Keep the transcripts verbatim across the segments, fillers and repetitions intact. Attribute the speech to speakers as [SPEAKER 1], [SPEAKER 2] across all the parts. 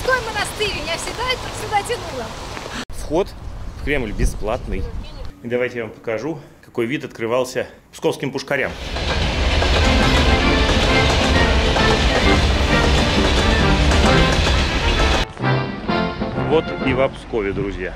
[SPEAKER 1] мужской монастырь, я всегда это сюда тянула.
[SPEAKER 2] Вход в Кремль бесплатный. И давайте я вам покажу, какой вид открывался псковским пушкарям. Вот и в Пскове, друзья.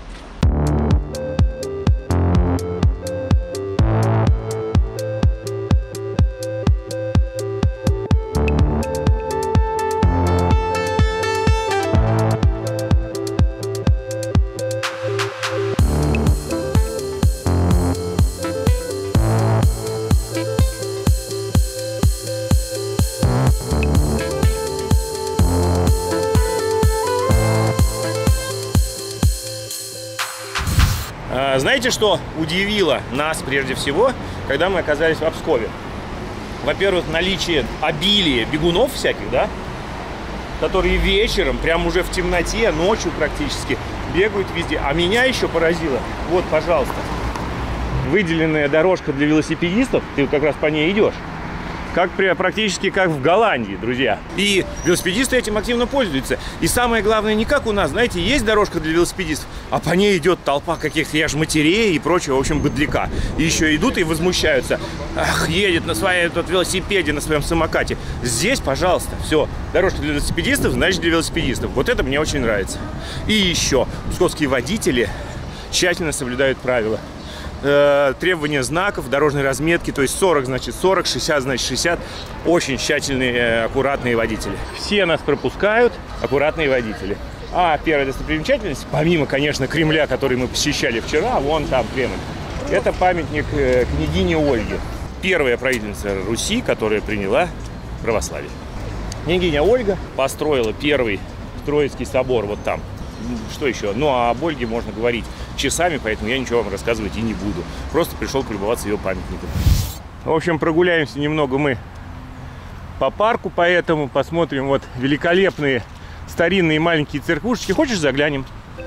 [SPEAKER 2] Знаете, что удивило нас прежде всего, когда мы оказались в Пскове? Во-первых, наличие обилия бегунов всяких, да, которые вечером, прям уже в темноте, ночью практически, бегают везде. А меня еще поразило, вот, пожалуйста, выделенная дорожка для велосипедистов, ты как раз по ней идешь. Как практически как в Голландии, друзья. И велосипедисты этим активно пользуются. И самое главное, не как у нас, знаете, есть дорожка для велосипедистов, а по ней идет толпа каких-то яжматерей и прочего, в общем, быдляка. И еще идут и возмущаются. Ах, едет на своем тут велосипеде, на своем самокате. Здесь, пожалуйста, все. Дорожка для велосипедистов, значит, для велосипедистов. Вот это мне очень нравится. И еще, псковские водители тщательно соблюдают правила. Требования знаков, дорожной разметки, то есть сорок значит сорок, шестьдесят значит шестьдесят. Очень тщательные, аккуратные водители. Все нас пропускают, аккуратные водители. А первая достопримечательность, помимо, конечно, Кремля, который мы посещали вчера, вон там Кремль, это памятник княгине Ольге. Первая правительница Руси, которая приняла православие. Княгиня Ольга построила первый Троицкий собор вот там. Что еще? Ну, а об Ольге можно говорить часами, поэтому я ничего вам рассказывать и не буду. Просто пришел полюбоваться ее памятником. В общем, прогуляемся немного мы по парку, поэтому посмотрим вот великолепные старинные маленькие церквушечки. Хочешь, заглянем?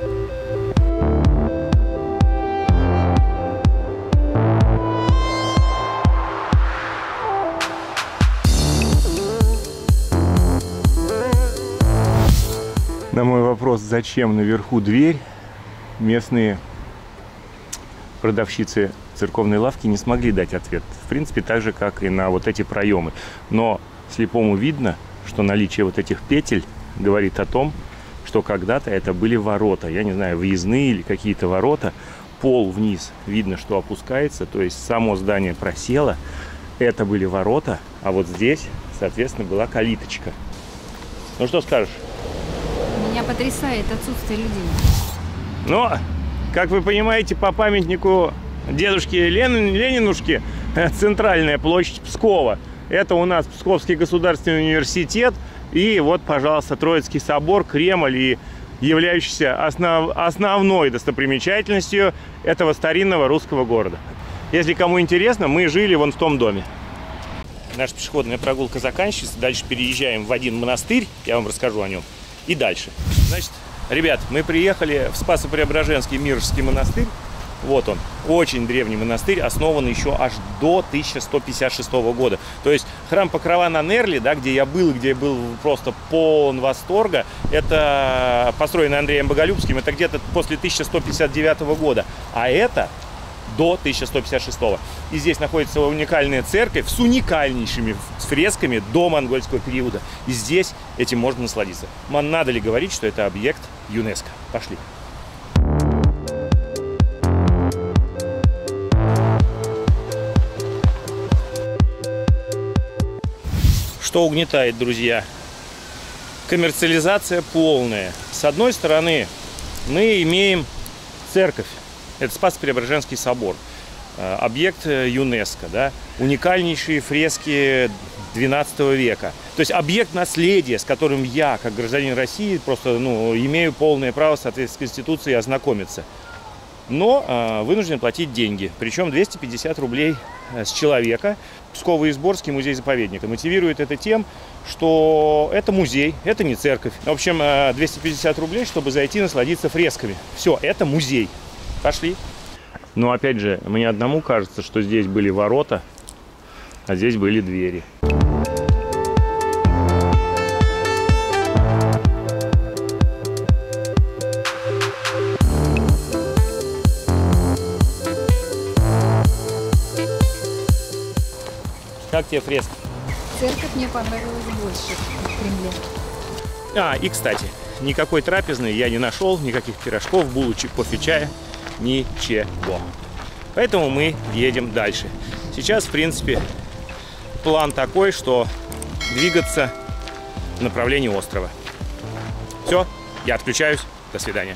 [SPEAKER 2] На мой вопрос, зачем наверху дверь, местные продавщицы церковной лавки не смогли дать ответ. В принципе, так же, как и на вот эти проемы. Но слепому видно, что наличие вот этих петель говорит о том, что когда-то это были ворота. Я не знаю, въездные или какие-то ворота. Пол вниз видно, что опускается, то есть само здание просело. Это были ворота, а вот здесь, соответственно, была калиточка. Ну, что скажешь?
[SPEAKER 1] Меня потрясает отсутствие людей.
[SPEAKER 2] Но, как вы понимаете, по памятнику дедушке Лен... Ленинушке центральная площадь Пскова. Это у нас Псковский государственный университет. И вот, пожалуйста, Троицкий собор, Кремль, и являющийся основ... основной достопримечательностью этого старинного русского города. Если кому интересно, мы жили вон в том доме. Наша пешеходная прогулка заканчивается. Дальше переезжаем в один монастырь. Я вам расскажу о нем. И дальше. Значит, ребят, мы приехали в Спасо-Преображенский Миржский монастырь. Вот он. Очень древний монастырь, основан еще аж до тысяча сто пятьдесят шестого года. То есть храм Покрова на Нерли, да, где я был, где я был просто полон восторга, это построено Андреем Боголюбским, это где-то после тысяча сто пятьдесят девятого года. А это до тысяча сто пятьдесят шестого. И здесь находится уникальная церковь с уникальнейшими фресками до монгольского периода. И здесь этим можно насладиться. Надо ли говорить, что это объект ЮНЕСКО? Пошли. Что угнетает, друзья? Коммерциализация полная. С одной стороны, мы имеем церковь. Это Спасо-Преображенский собор, объект ЮНЕСКО, да, уникальнейшие фрески двенадцатого века. То есть объект наследия, с которым я, как гражданин России, просто ну, имею полное право в соответствии с Конституцией ознакомиться. Но э, вынужден платить деньги, причем двести пятьдесят рублей с человека. Псково-Изборский музей-заповедник мотивирует это тем, что это музей, это не церковь. В общем, э, двести пятьдесят рублей, чтобы зайти насладиться фресками. Все, это музей. Пошли. Но опять же, мне одному кажется, что здесь были ворота, а здесь были двери. тебе фреска?
[SPEAKER 1] Церковь мне понравилась больше в Кремле.
[SPEAKER 2] А, и, кстати, никакой трапезной я не нашел, никаких пирожков, булочек, кофе, чая, ничего. Поэтому мы едем дальше. Сейчас, в принципе, план такой, что двигаться в направлении острова. Все, я отключаюсь. До свидания.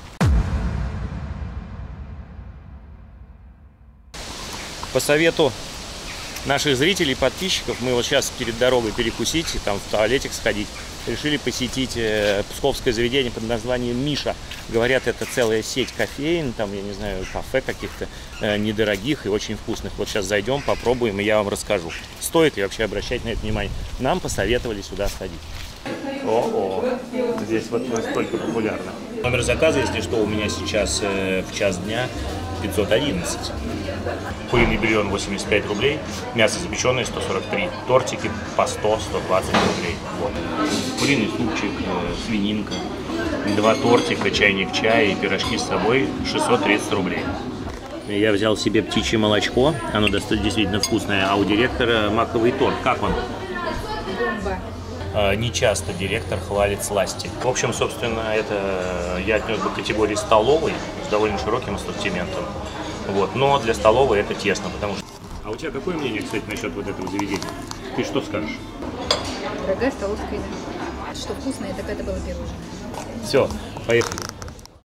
[SPEAKER 2] По совету наших зрителей, подписчиков, мы вот сейчас перед дорогой перекусить и там в туалетик сходить. Решили посетить э, псковское заведение под названием «Миша». Говорят, это целая сеть кофеин, там, я не знаю, кафе каких-то э, недорогих и очень вкусных. Вот сейчас зайдем, попробуем, и я вам расскажу, стоит ли вообще обращать на это внимание. Нам посоветовали сюда сходить. О-о, здесь вот настолько популярно. Номер заказа, если что, у меня сейчас э, в час дня пятьсот одиннадцать. Куриный бульон восемьдесят пять рублей, мясо запеченное сто сорок три, тортики по сто — сто двадцать рублей. Вот. Куриный супчик, э, свининка, два тортика, чайник чая и пирожки с собой шестьсот тридцать рублей. Я взял себе птичье молочко, оно действительно вкусное, а у директора маковый торт. Как он?
[SPEAKER 1] Бомба.
[SPEAKER 2] Не часто директор хвалит сласти. В общем, собственно, это я отнес бы к категории столовой с довольно широким ассортиментом. Вот. Но для столовой это тесно, потому что... А у тебя какое мнение, кстати, насчет вот этого заведения? Ты что скажешь?
[SPEAKER 1] Дорогая столовская еда. Что вкусное, так это было пирожное.
[SPEAKER 2] Все, поехали.